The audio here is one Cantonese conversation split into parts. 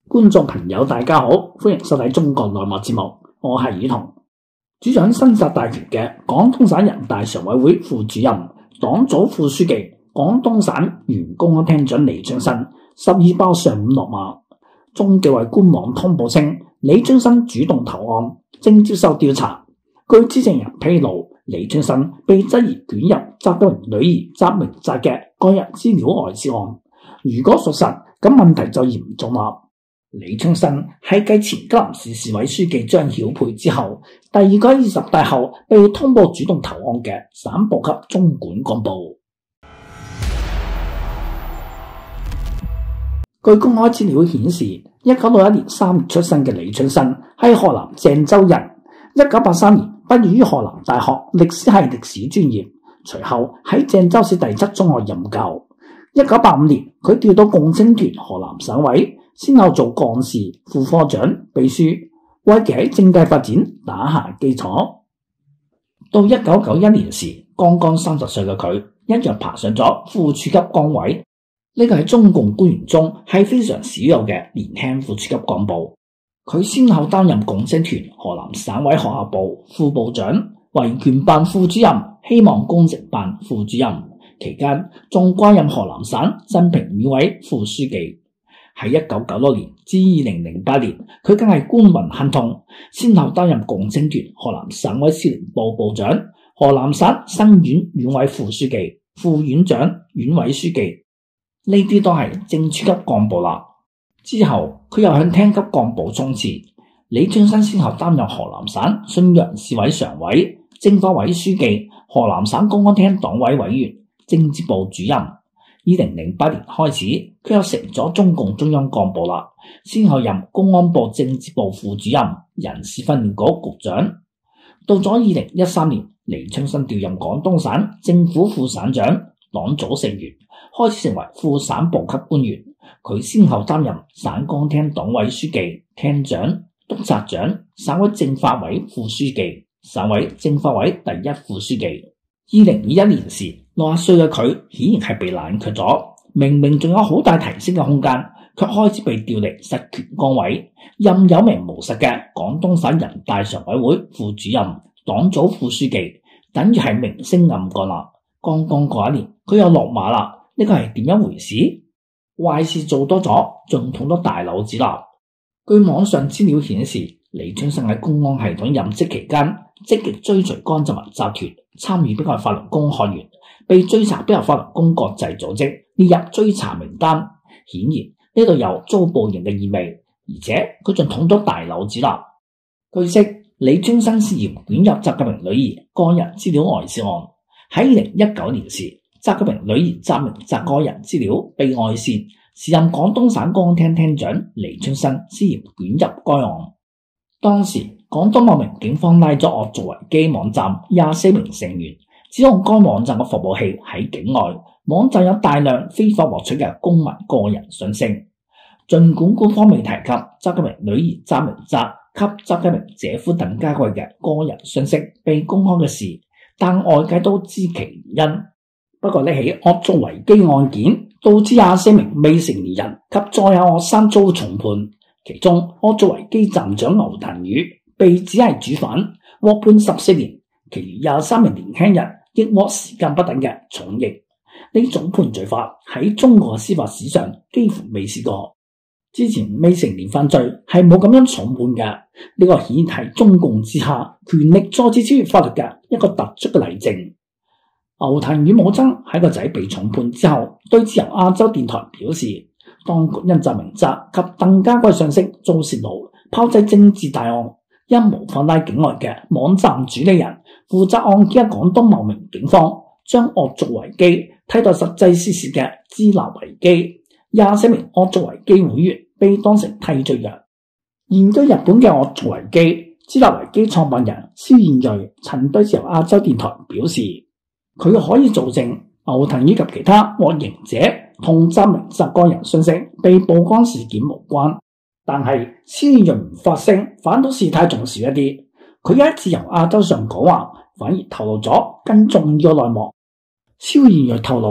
觀眾朋友大家好，歡迎收睇中國內幕節目，我係宇彤。主掌生殺大權嘅廣東省人大常委會副主任、黨組副書記、廣東省原公安廳長李昌新12日上午落馬。中紀委官網通報稱，李昌新主動投案，正接受調查。據知情人披露，李昌新被質疑捲入習近平女兒習明澤嘅個人資料外泄案。如果屬實，咁問題就嚴重啦。李昌新係繼前吉林市市委書記張曉培之後，第二個20大後被通報主動投案嘅省部級中管幹部。據公開資料顯示，1961年3月出生嘅李昌新係河南鄭州人。1983年畢業於河南大學歷史系歷史專業，隨後喺鄭州市第7中學任教。1985年，佢調到共青團河南省委，先後做幹事、副科長、秘書，為其喺政界發展打下基礎。到1991年時，剛剛30歲嘅佢一躍爬上咗副處級崗位，呢個係中共官員中係非常少有嘅年輕副處級幹部。佢先後擔任共青團河南省委學校部副部長、維權辦副主任、希望工程辦副主任，期間仲掛任河南省鎮平縣委副書記。喺1996年至2008年，佢更係官運亨通，先後擔任共青團河南省委司令部部長、河南省新縣縣委副書記、副縣長、縣委書記，呢啲都係正處級幹部啦。之後佢又向廳級幹部衝刺。李昌新先後擔任河南省信陽市委常委、政法委書記、河南省公安廳黨委委員、政治部主任。2008年開始，佢又成咗中共中央幹部啦，先後任公安部政治部副主任、人事訓練局局長。到咗2013年，李昌新調任廣東省政府副省長、黨組成員，開始成為副省部級官員。佢先後擔任省公安廳黨委書記、廳長、督察長、省委政法委副書記、省委政法委第1副書記。2021年時，60歲嘅佢顯然係被冷卻咗，明明仲有好大提升嘅空間，卻開始被調離實權崗位，任有名無實嘅廣東省人大常委會副主任、黨組副書記，等於係明升暗降啦。剛剛過一年，佢又落馬啦，呢個係點樣回事？壞事做多咗，仲捅咗大簍子啦。據網上資料顯示，李昌新喺公安系統任職期間，積極追隨江澤民集團，參與北京法輪功學員，被追查北京法輪功國際組織列入追查名單。顯然呢度有遭報應嘅意味，而且佢仲捅咗大簍子啦。據悉，李昌新涉嫌捲入習近平女兒個人資料外泄案。喺2019年時，習近平女兒習明澤個人資料被外泄，時任廣東省公安廳廳長李昌新涉嫌捲入該案。當時廣東茂名警方拉咗惡作維基網站24名成員，指控該網站嘅服務器喺境外，網站有大量非法獲取嘅公民個人信息。儘管官方未提及習近平女兒習明澤及習近平姐夫鄧家貴嘅個人信息被公開嘅事，但外界都知其原因。不過呢起惡作維基案件導致24名未成年人及在校學生遭重判，其中惡作維基站長牛騰宇被指係主犯，獲判14年，其餘23名年輕人亦獲時間不等嘅重刑。呢種判罪法喺中國嘅司法史上幾乎未試過，之前未成年犯罪係冇咁樣重判嘅。呢個顯然係中共之下權力再次超越法律嘅一個突出嘅例證。牛騰宇母親喺個仔被重判之後，對自由亞洲電台表示，當局因習明澤及鄧家貴信息遭泄露，炮製政治大案，因無法拉境外嘅網站主理人負責案件嘅廣東茂名警方，將惡作維基替代實際事實嘅支那維基，24名惡作維基會員被當成替罪羊。現居日本嘅惡作維基支那維基創辦人蕭燕瑞曾對自由亞洲電台表示，佢可以做證牛騰宇及其他獲刑者同習明澤個人信息被曝光事件無關，但係蕭燕瑞唔發聲，反倒事態仲少一啲。佢喺自由亞洲上講話，反而透露咗更重要嘅內幕。蕭燕瑞透露，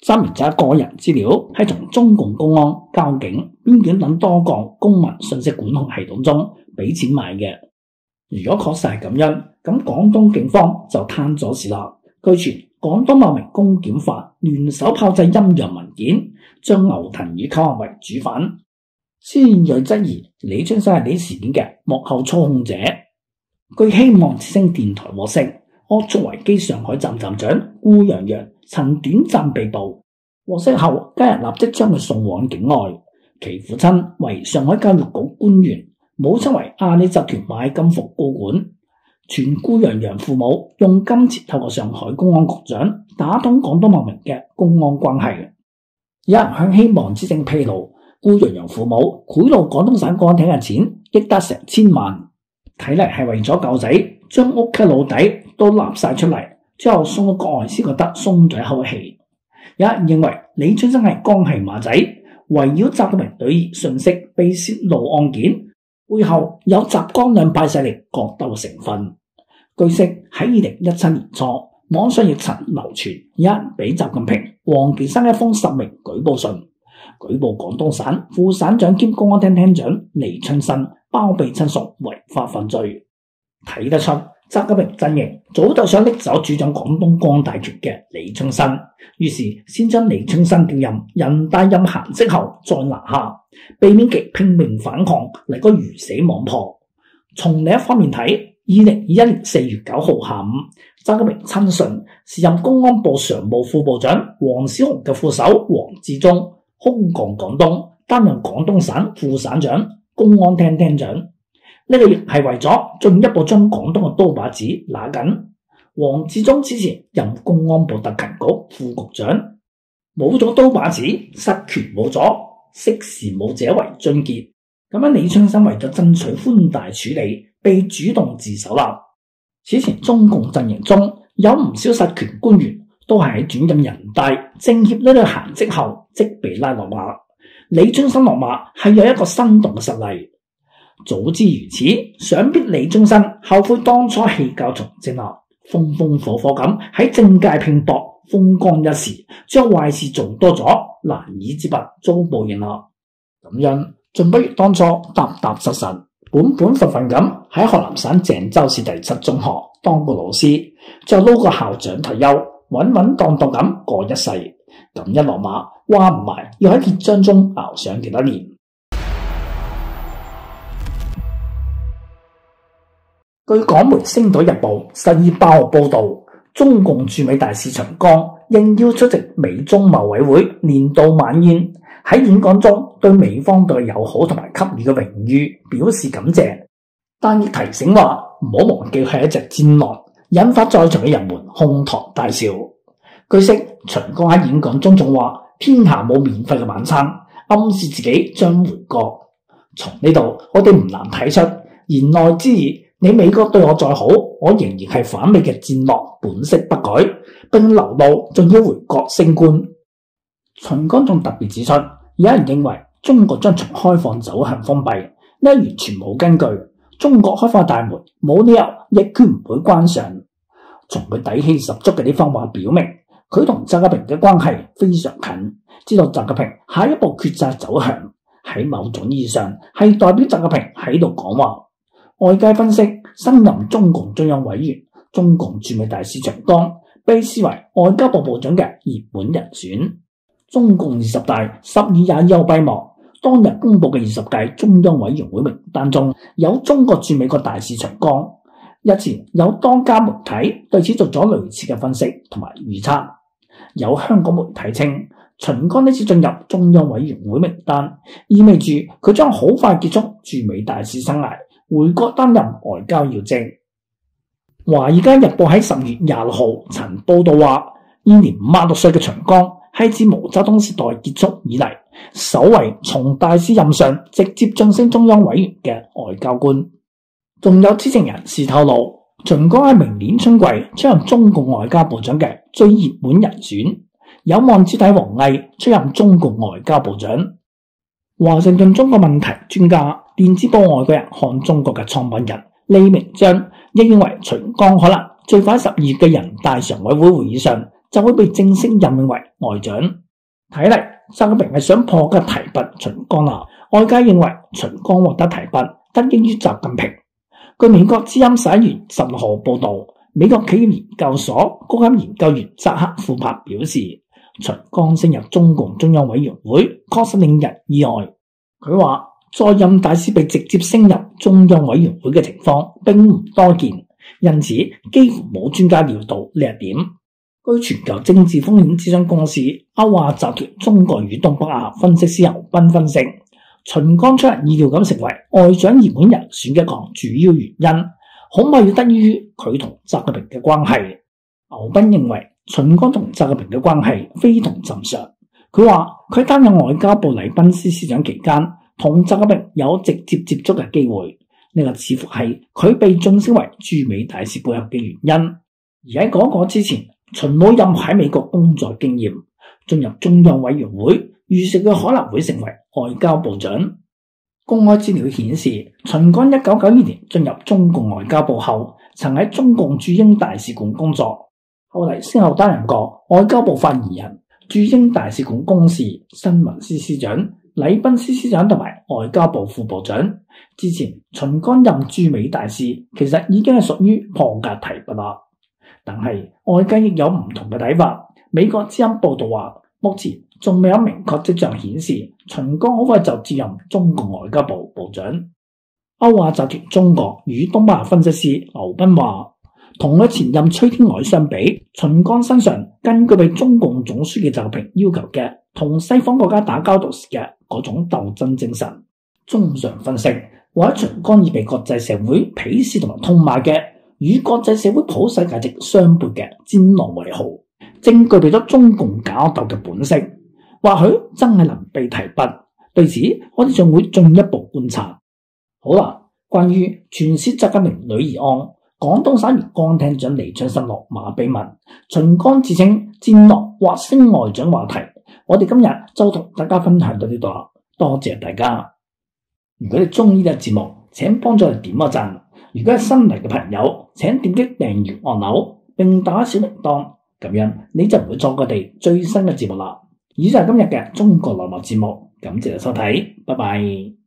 3名者個人資料係從中共公安、交警、邊境等多個公民信息管控系統中俾錢買嘅。如果確實係咁樣，咁廣東警方就攤咗事啦。據傳廣東某名公檢法聯手炮製陰陽文件，將牛騰宇扣押為主犯。施燕瑞質疑李春生係呢事件嘅幕後操控者。據希望之聲電台獲悉，惡速維基上海站站長顧洋洋曾短暫被捕，獲悉後家人立即將佢送往境外。其父親為上海教育局官員，母親為阿里集團買金服高管。傳顧洋洋父母用金錢透過上海公安局長打通廣東某名嘅公安關係。有人向希望之聲披露，顧洋洋父母賄賂廣東省公安廳嘅錢亦達成千萬，睇嚟係為咗救仔，將屋企老底都立晒出嚟，之後送到國外先覺得鬆咗一口氣。有人認為李春生係江系馬仔，圍繞習近平女兒信息被泄露案件，背後有習江兩派勢力角鬥成分。據悉喺2017年初，網上亦曾流傳有人俾習近平、王岐山一封實名舉報信，舉報廣東省副省長兼公安廳廳長李春生包庇親屬違法犯罪。睇得出習近平陣營早就想拎走主掌廣東公安大權嘅李春生，於是先將李春生調任人大任閒職後再拿下，避免其拼命反抗嚟個魚死網破。從另一方面睇，2021年4月9號下午，習近平親信時任公安部常務副部長王小洪嘅副手王志忠空降廣東，擔任廣東省副省長、公安廳廳長。呢個亦係為咗進一步將廣東嘅刀把子拿緊。王志忠之前任公安部特勤局副局長，冇咗刀把子，實權冇咗，識時務者為俊傑。咁樣李春生為咗爭取寬大處理，被主動自首啦。此前中共陣營中有唔少實權官員都係喺轉任人大政協呢個閒職後即被拉落馬。李春生落馬係有一個生動嘅實例。早知如此，想必李春生後悔當初棄教從政啦，風風火火咁喺政界拼搏，風光一時，將壞事做多咗，難以自拔，遭報應啦。咁樣仲不如當初踏踏實實、本本分分咁喺河南省鄭州市第7中學當個老師，就撈個校長退休，穩穩當當咁過一世。咁一落馬，話唔埋要喺鐵漿中熬上幾多年。據港媒《星島日報》10月8號報道，中共駐美大使秦剛應邀出席美中貿委會年度晚宴，喺演講中對美方對友好同埋給予嘅榮譽表示感謝，但亦提醒話唔好忘記係一隻戰狼，引發在場嘅人們哄堂大笑。據悉，秦剛喺演講中仲話天下冇免費嘅晚餐，暗示自己將回國。從呢度我哋唔難睇出言內之意，你美國對我再好，我仍然係反美嘅戰狼，本色不改，並流露仲要回國升官。秦剛仲特別指出，有人認為中國將從開放走向封閉，呢完全冇根據。中國開放大門，冇理由亦決唔會關上。從佢底氣十足嘅呢番話表明，佢同習近平嘅關係非常近，知道習近平下一步決策走向，喺某種意義上係代表習近平喺度講話。外界分析，新任中共中央委員、中共駐美大使秦剛被視為外交部部長嘅熱門人選。中共20大10月21號閉幕，當日公布嘅20屆中央委員會名單中有中國駐美國大使秦剛。日前有多家媒體對此做咗類似嘅分析同埋預測。有香港媒體稱，秦剛呢次進入中央委員會名單，意味住佢將好快結束駐美大使生涯，回國擔任外交要職。華爾街日報喺10月26號曾報道話，現年56歲嘅秦剛係自毛澤東時代結束以嚟首位從大使任上直接晉升中央委員嘅外交官。仲有知情人士透露，秦剛喺明年春季出任中共外交部長嘅最熱門人選，有望接替王毅出任中共外交部長。華盛頓中國問題專家、電子報外國人看中國嘅創辦人李明章亦認為，秦剛可能最快12月嘅人大常委會會議上就會被正式任命為外長。睇嚟習近平係想破格提拔秦剛啦。外界認為秦剛獲得提拔得益於習近平。據美國之音11月10號報道，美國企業研究所高級研究員扎克庫珀表示，秦剛升入中共中央委員會確實令人意外。佢話在任大使被直接升入中央委員會嘅情況並唔多見，因此幾乎冇專家料到呢一點。據全球政治風險諮詢公司歐亞集團中國與東北亞分析師劉斌分析，秦剛出人意料咁成為外長熱門人選嘅一個主要原因，恐怕要得益於佢同習近平嘅關係。劉斌認為秦剛同習近平嘅關係非同尋常。佢話佢擔任外交部禮賓司司長期間，同習近平有直接接觸嘅機會，呢個似乎係佢被晉升為駐美大使背後嘅原因。而喺嗰個之前，秦冇任何喺美國工作經驗，進入中央委員會，預示佢可能會成為外交部長。公開資料顯示，秦剛1992年進入中共外交部後，曾喺中共駐英大使館工作，後嚟先後擔任過外交部發言人、駐英大使館公事、新聞司司長、禮賓司司長同埋外交部副部長。之前秦剛任駐美大使，其實已經係屬於破格提拔啦。但係外界亦有唔同嘅睇法。美國之音報道話，目前仲未有明確跡象顯示秦剛好快就接任中共外交部部長。歐亞集團中國與東北亞分析師劉斌話，同佢前任崔天凱相比，秦剛身上更具備中共總書記習近平要求嘅同西方國家打交道時嘅嗰種鬥爭精神。綜上分析，話秦剛已被國際社會鄙視同埋痛罵嘅與國際社會普世價值相悖嘅戰狼為號，正具備咗中共搞鬥嘅本色，或許真係能被提拔。對此，我哋仲會進一步觀察。好啦，關於傳舌習近平女兒案，廣東省員江廳長李昌新落馬秘聞，秦剛自稱戰狼或升外長話題，我哋今日就同大家分享到呢度啦，多謝大家。如果你中意呢個節目，請幫助我哋點個讚。如果係新嚟嘅朋友，請點擊訂閱按鈕並打小鈴鐺，咁樣你就唔會錯過我哋最新嘅節目啦。以上係今日嘅中國內幕節目，感謝你收睇，拜拜。